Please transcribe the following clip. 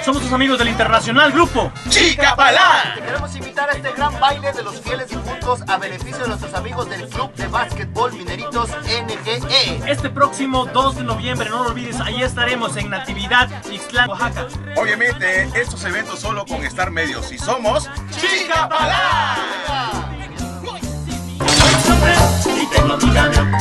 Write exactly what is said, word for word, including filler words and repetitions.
Somos tus amigos del internacional grupo Chicapalá. Te queremos invitar a este gran baile de los fieles difuntos a beneficio de nuestros amigos del Club de Básquetbol Mineritos N G E. este próximo dos de noviembre. No lo olvides, ahí estaremos en Natividad, Ixtlán, Oaxaca. Obviamente, estos eventos solo con Star Medios y somos Chicapalá. Y tengo mi camión.